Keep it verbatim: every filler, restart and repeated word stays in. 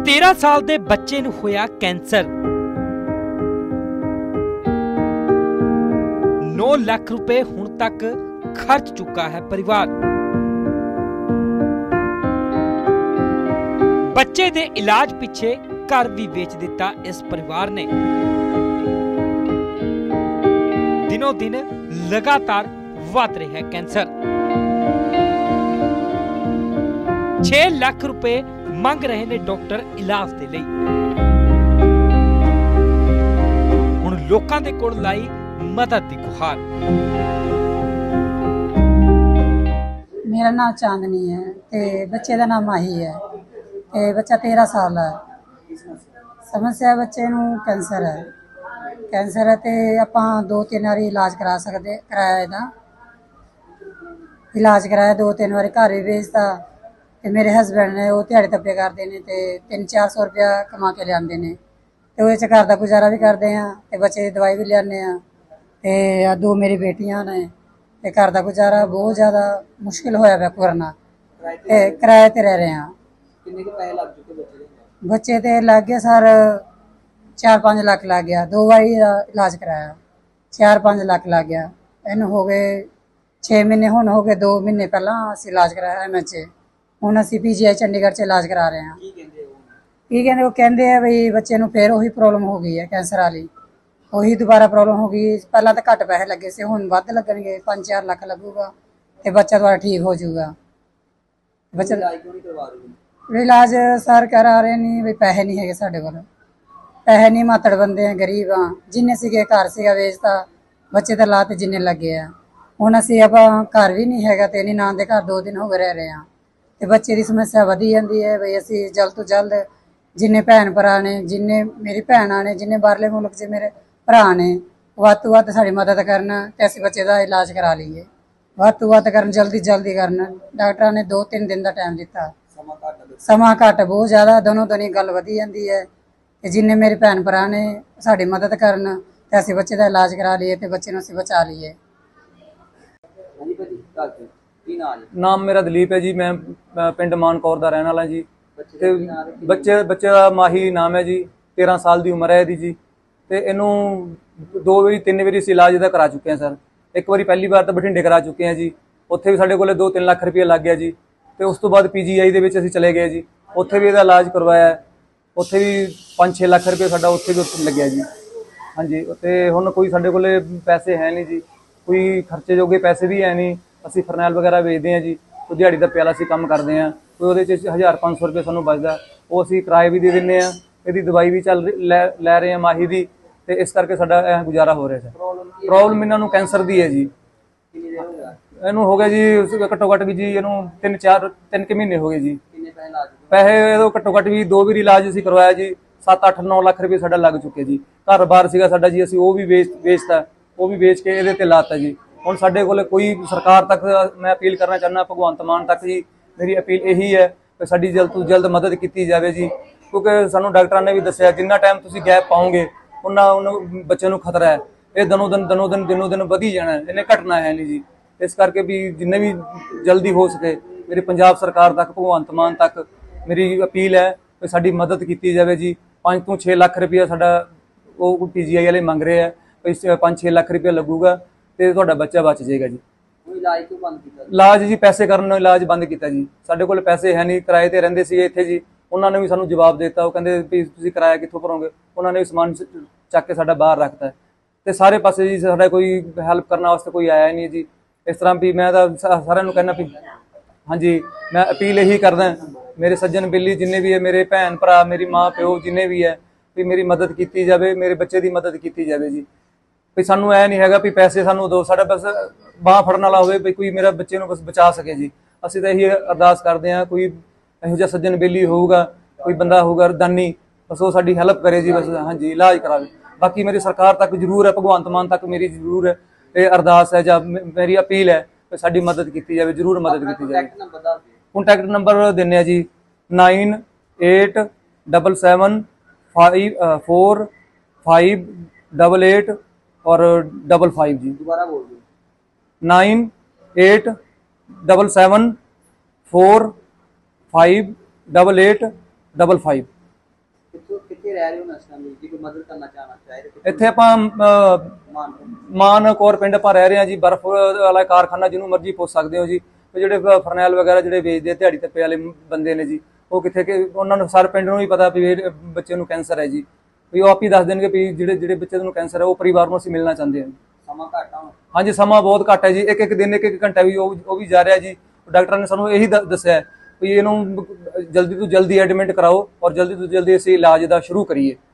तेरह साल के बच्चे नूं होया कैंसर। नौ लाख रुपए हुण तक खर्च चुका है परिवार। बच्चे दे इलाज पिछे घर भी बेच दिता इस परिवार ने। दिनों दिन लगातार वध रहा है कैंसर। छे लाख रुपए मंग रहे ने डॉक्टर इलाज दे लई। हुण लोकां दे कोल लाई मदद दी गुहार। मेरा नाम चांदनी है ते बच्चे का नाम माही है ते बच्चा तेरह साल है। समस्या बच्चे नूं कैंसर है। कैंसर है ते आपां दो तीन बारी इलाज करा सकते कराया इहदा इलाज कराया दो तीन बारी घर भी भेजता ते मेरे हसबैंड ने वो दिहाड़ी तप्पे करते हैं ते तीन चार सौ रुपया कमा के लियाते हैं ते वो घर का गुजारा भी करते हैं ते बच्चे की दवाई भी लियाने ते दो मेरी बेटियां ने ते घर का गुजारा बहुत ज़्यादा मुश्किल होया पिया करना ते किराए ते रह रहे हैं। बच्चे ते लग गए सर चार पाँच लाख लग गया। दो बारी इलाज कराया चार पाँच लाख लग गया। इन हो गए छे महीने हुण हो गए दो महीने पहला असीं इलाज कराया एम एच हुण असीं पी जी आई चंडीगढ़ च इलाज करा रहे हैं। की कहते वो कहते हैं बई बच्चे नूं फिर उही प्रॉब्लम हो गई है कैंसर वाली। उही दोबारा प्रॉब्लम हो गई। पहला तो घट पैसे लगे से हुण वध लगणगे पाँच चार लाख लगूगा ते बच्चा तुहाडा ठीक हो जाऊगा। बच्चा इलाज सर करा रहे नहीं भी पैसे नहीं है साढ़े कोल। पैसे नहीं मातड़ बंदे हैं गरीब हाँ जिन्ने सीगे घर सीगा वेचता बच्चे तो ला ते जिन्ने लगे आ। हुण असीं आपां घर भी नहीं हैगा ते नान दे घर दो दिन हो गए रह रहे हैं ते बच्चे की समस्या वधी जाती है। बई असीं जल्द तो जल्द जिन्ने भैन भरा ने जिन्ने मेरी भैनां ने जिन्ने बाहरले मुल्क च मेरे भरा ने वध तो वध साडी मदद करन ते असीं बच्चे दा इलाज करा लईए। वध तो वध करन जल्दी जल्दी करन। डॉक्टरां ने दो तीन दिन का टाइम दिता समा घट बहुत ज़्यादा दोनों दोनी गल वधी जाती है ते जिन्ने मेरे भैन भरा ने साडी मदद करन ते असीं बच्चे दा इलाज करा लईए ते बच्चे नूं असीं बचा लईए। नाम मेरा दलीप है जी। मैं पिंड मानकौर दा रहने वाला जी ते बच्चे बच्चे का माही नाम है जी। तेरह साल की उम्र है इहदी जी ते इनू दो वारी तीन वारी असीं इलाज इहदा करा चुके हैं सर। एक बारी पहली बार तो बठिंडे करा चुके हैं जी। उत्थे भी साडे कोले दो तीन लाख रुपया लग गया जी ते उस तो बाद पी जी आई दे विच असीं चले गए जी। उत्थे भी इहदा इलाज करवाया उत्थे भी पाँच छे लाख रुपये साडा उत्थे भी उत्थे लग्या जी। हाँ जी ते हुण कोई साडे कोले पैसे है नहीं जी। कोई खर्चे जोगे पैसे भी है नहीं। असीं फरनैल वगैरह बेचते हैं जी। कोई दिहाड़ी दा प्याला असीं काम करते हैं कोई उहदे च हज़ार पाँच सौ रुपये सानूं बचदा वो असीं किराए भी दे दिंदे हैं। इहदी दवाई भी चल लै लै रहे हैं माही दी ते इस करके साडा ऐ गुजारा हो रहा है। प्रॉब्लम इन्हां नूं कैंसर दी है जी। इनू हो गया जी घट्टो घट्ट भी जी इनू तीन चार तीन के महीने हो गए जी। पैसे घट्टो घट्ट भी दो बारी इलाज असीं करवाया जी। सत्त अठ नौ लाख रुपये साडा लग चुके जी। घर बार सीगा साडा जी असीं वो भी वेच वेचता वो भी वेच के इहदे ते लाता जी। हुण साडे कोल कोई सरकार तक मैं अपील करना चाहना भगवंत मान तक जी मेरी अपील यही है कि साडी जल्द तो जल्द मदद की जाए जी। क्योंकि सानूं डॉक्टरां ने भी दस्सिया जिन्ना टाइम तुसीं गैप पाओगे उन्ना उन्हें बच्चे नूं खतरा है। ये दिनों दिन दिनों दिन दिनों दिन वधी जाना है इन्हें घटना है नहीं जी। इस करके भी जिन्ने भी जल्दी हो सके मेरी पंजाब सरकार तक भगवंत मान तक मेरी अपील है कि साडी मदद की जाए जी। पाँच तो छे लाख रुपया साडा वो पी जी आई वाले मंग रहे हैं भाई पाँच छे लाख रुपया लगूगा तो तुहाडा बच्चा बच जाएगा जी। इलाज क्यों बंद किया? इलाज जी पैसे करन इलाज बंद किया जी। साडे कोल पैसे है नहीं किराए ते रहिंदे सीगे इत्थे जी। उन्होंने भी सानूं जवाब देता वो कहंदे भी तुसीं किराया कित्थों भरोगे। उन्होंने भी समान चक के साडा बाहर रखता है ते सारे पासे जी साडा कोई हैल्प करने वास्ते कोई आया नहीं जी। इस तरह भी मैं तो सारिਆਂ ਨੂੰ कहना भी हाँ जी मैं अपील यही करदा मेरे सज्जन बेली जिन्ने भी है मेरे भैन भरा मेरी माँ प्यो जिन्ने भी है भी मेरी मदद की जाए मेरे बच्चे की मदद की जाए जी। भी सानू ऐ नहीं हैगा भी पैसे सानू दो साडा बस बांह फड़न वाला होवे भी कोई मेरा बच्चे नूं बस बचा सके जी। असीं तां यही अरदास करते हैं कोई इहो जिहा सज्जन बेली होऊगा कोई बंदा होऊगा दानी बस वो साडी हैल्प करे जी। बस हाँ जी इलाज करावे। बाकी मेरी सरकार तक जरूर है भगवंत मान तक मेरी जरूर है ये अरदास है जां मेरी अपील है कि साडी मदद की जाए जरूर मदद की जाए। कॉन्टैक्ट नंबर देने जी nine eight double seven five four five double eight और डबल फाइव जी। दोबारा बोल दो nine eight double seven four five double eight double five. ਕਿੱਥੇ ਰਹਿ ਰਹੇ ਹੋ ਇਸ ਟਾਈਮ ਜੀ, ਕੋਈ ਮਦਦ ਕਰਨਾ ਚਾਹਣਾ ਚਾਹੇ ਤਾਂ ਇੱਥੇ ਆਪਾਂ ਅਹ, ਮਾਨ ਮਾਨ ਕੌਰ ਪਿੰਡ ਆਪਾਂ ਰਹਿ ਰਹੇ ਹਾਂ ਜੀ। ਬਰਫ਼ ਵਾਲਾ ਕਾਰਖਾਨਾ ਜਿਹਨੂੰ ਮਰਜ਼ੀ ਪੁੱਛ ਸਕਦੇ ਹੋ ਜੀ। ਤੇ ਜਿਹੜੇ ਫਰਨੈਲ ਵਗੈਰਾ ਜਿਹੜੇ ਵੇਚਦੇ ਆ ਦਿਹਾੜੀ ਤੱਪੇ ਵਾਲੇ ਬੰਦੇ ਨੇ ਜੀ, ਉਹ ਕਿੱਥੇ ਕਿ ਉਹਨਾਂ ਨੂੰ ਸਾਰੇ ਪਿੰਡ ਨੂੰ ਵੀ ਪਤਾ ਵੀ ਇਹ ਬੱਚੇ ਨੂੰ ਕੈਂਸਰ ਹੈ ਜੀ, ਵੀ ਉਹ ਆਪ ਹੀ ਦੱਸ ਦੇਣਗੇ ਵੀ ਜਿਹੜੇ ਜਿਹੜੇ ਬੱਚੇ ਨੂੰ ਕੈਂਸਰ ਹੈ ਉਹ ਪਰਿਵਾਰ ਨੂੰ ਅਸੀਂ ਮਿਲਣਾ ਚਾਹੁੰਦੇ ਹਾਂ। ਸਮਾਂ ਘੱਟ ਆ? ਹਾਂਜੀ, ਸਮਾਂ ਬਹੁਤ ਘੱਟ ਹੈ ਜੀ। ਇੱਕ ਇੱਕ ਦਿਨ ਇੱਕ ਇੱਕ ਘੰਟਾ ਵੀ ਉਹ ਉਹ ਵੀ ਜਾ ਰਿਹਾ ਜੀ। ਡਾਕਟਰਾਂ ਨੇ ਸਾਨੂੰ ਇਹੀ ਦ- ਦੱਸਿਆ ਵੀ ਇਹਨੂੰ ਜਲਦੀ ਤੋਂ ਜਲਦੀ ਐਡਮਿਟ ਕਰਾਓ ਔਰ ਜਲਦੀ ਤੋਂ ਜਲਦੀ ਅਸੀਂ ਇਲਾਜ ਦਾ ਸ਼ੁਰੂ ਕਰੀਏ।